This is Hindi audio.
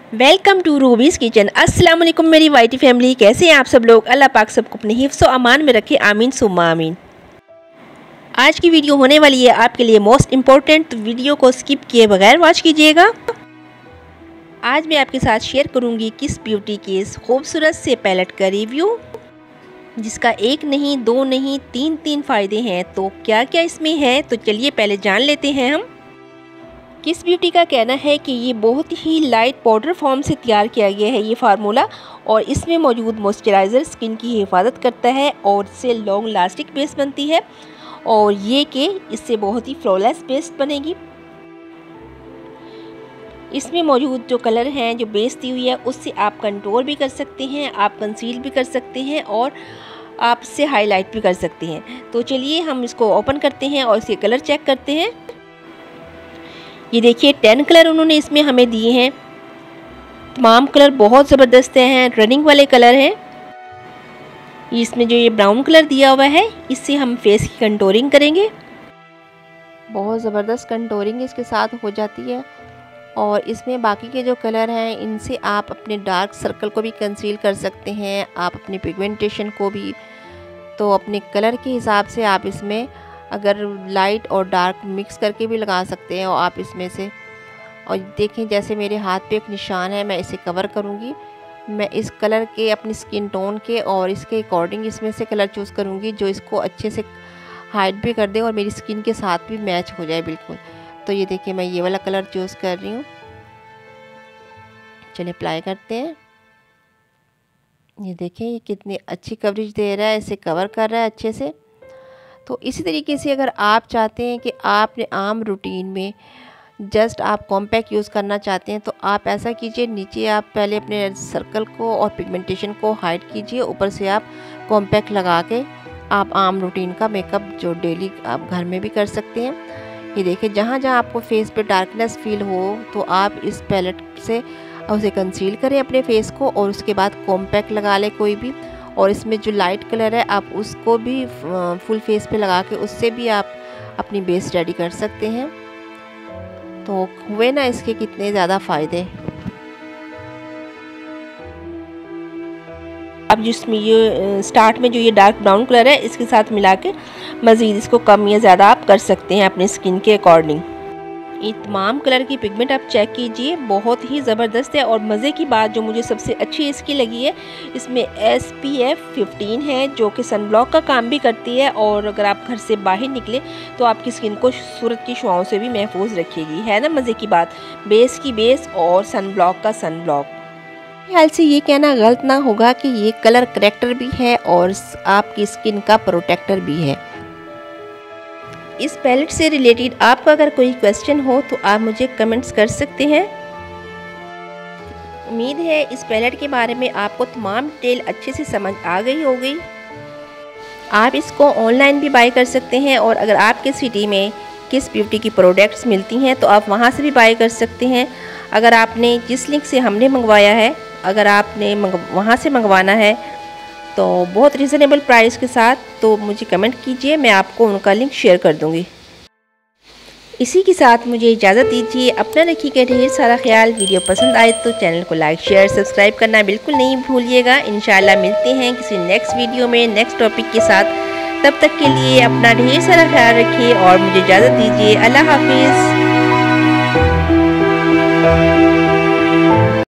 Welcome to rubies kitchen. अस्सलाम वालेकुम मेरी वाइटी फैमिली, कैसे हैं आप सब लोग। अल्लाह पाक सबको अपने हिफ्ज़ व अमान में रखे, आमीन सुम्मा आमीन। आज की वीडियो होने वाली है आपके लिए मोस्ट इम्पोर्टेंट, तो वीडियो को स्किप किए बगैर वॉच कीजिएगा। आज मैं आपके साथ शेयर करूंगी किस ब्यूटी की इस खूबसूरत से पैलेट का रिव्यू, जिसका एक नहीं, दो नहीं, तीन फ़ायदे हैं। तो क्या क्या इसमें है, तो चलिए पहले जान लेते हैं हम। किस ब्यूटी का कहना है कि ये बहुत ही लाइट पाउडर फॉर्म से तैयार किया गया है ये फार्मूला, और इसमें मौजूद मॉइस्चराइज़र स्किन की हिफाजत करता है और इससे लॉन्ग लास्टिक बेस बनती है, और ये कि इससे बहुत ही फ्लॉलेस बेस बनेगी। इसमें मौजूद जो कलर हैं, जो बेस दी हुई है, उससे आप कंटूर भी कर सकते हैं, आप कंसील भी कर सकते हैं और आप इससे हाईलाइट भी कर सकते हैं। तो चलिए हम इसको ओपन करते हैं और इसके कलर चेक करते हैं। ये देखिए 10 कलर उन्होंने इसमें हमें दिए हैं। तमाम कलर बहुत ज़बरदस्त हैं, रनिंग वाले कलर हैं। इसमें जो ये ब्राउन कलर दिया हुआ है, इससे हम फेस की कंटूरिंग करेंगे। बहुत ज़बरदस्त कंटूरिंग इसके साथ हो जाती है। और इसमें बाकी के जो कलर हैं, इनसे आप अपने डार्क सर्कल को भी कंसील कर सकते हैं, आप अपनी पिगमेंटेशन को भी। तो अपने कलर के हिसाब से आप इसमें अगर लाइट और डार्क मिक्स करके भी लगा सकते हैं और आप इसमें से। और देखें जैसे मेरे हाथ पे एक निशान है, मैं इसे कवर करूँगी। मैं इस कलर के अपनी स्किन टोन के और इसके अकॉर्डिंग इसमें से कलर चूज़ करूँगी जो इसको अच्छे से हाइड भी कर दे और मेरी स्किन के साथ भी मैच हो जाए बिल्कुल। तो ये देखिए मैं ये वाला कलर चूज़ कर रही हूँ। चलिए अप्लाई करते हैं। ये देखें ये कितनी अच्छी कवरेज दे रहा है, इसे कवर कर रहा है अच्छे से। तो इसी तरीके से अगर आप चाहते हैं कि आपने आम रूटीन में जस्ट आप कॉम्पैक्ट यूज़ करना चाहते हैं, तो आप ऐसा कीजिए, नीचे आप पहले अपने सर्कल को और पिगमेंटेशन को हाइड कीजिए, ऊपर से आप कॉम्पैक्ट लगा के आप आम रूटीन का मेकअप जो डेली आप घर में भी कर सकते हैं। ये देखिए जहाँ जहाँ आपको फेस पे डार्कनेस फील हो, तो आप इस पैलेट से उसे कंसील करें अपने फेस को, और उसके बाद कॉम्पैक्ट लगा लें कोई भी। और इसमें जो लाइट कलर है आप उसको भी फुल फेस पे लगा के उससे भी आप अपनी बेस रेडी कर सकते हैं। तो हुए ना इसके कितने ज़्यादा फ़ायदे। अब जिसमें ये स्टार्ट में जो ये डार्क ब्राउन कलर है, इसके साथ मिला के मज़ीद इसको कम या ज़्यादा आप कर सकते हैं अपनी स्किन के अकॉर्डिंग। ये तमाम कलर की पिगमेंट आप चेक कीजिए, बहुत ही ज़बरदस्त है। और मज़े की बात जो मुझे सबसे अच्छी इसकी लगी है, इसमें SPF 15 है जो कि सनब्लॉक का काम भी करती है, और अगर आप घर से बाहर निकले तो आपकी स्किन को सूरज की शुआओं से भी महफूज रखेगी। है ना मज़े की बात, बेस की बेस और सनब्लॉक का सनब्लॉक। ख्याल से ये कहना गलत ना होगा कि ये कलर करेक्टर भी है और आपकी स्किन का प्रोटेक्टर भी है। इस पैलेट से रिलेटेड आपका अगर कोई क्वेश्चन हो तो आप मुझे कमेंट्स कर सकते हैं। उम्मीद है इस पैलेट के बारे में आपको तमाम डिटेल अच्छे से समझ आ गई होगी। आप इसको ऑनलाइन भी बाय कर सकते हैं, और अगर आपके सिटी में किस ब्यूटी की प्रोडक्ट्स मिलती हैं तो आप वहां से भी बाय कर सकते हैं। अगर आपने जिस लिंक से हमने मंगवाया है, अगर आपने वहां से मंगवाना है तो बहुत रीज़नेबल प्राइस के साथ, तो मुझे कमेंट कीजिए, मैं आपको उनका लिंक शेयर कर दूंगी। इसी के साथ मुझे इजाज़त दीजिए। अपना रखिएगा ढेर सारा ख्याल। वीडियो पसंद आए तो चैनल को लाइक शेयर सब्सक्राइब करना बिल्कुल नहीं भूलिएगा। इंशाल्लाह मिलते हैं किसी नेक्स्ट वीडियो में नेक्स्ट टॉपिक के साथ। तब तक के लिए अपना ढेर सारा ख्याल रखिए और मुझे इजाज़त दीजिए। अल्लाह हाफिज़।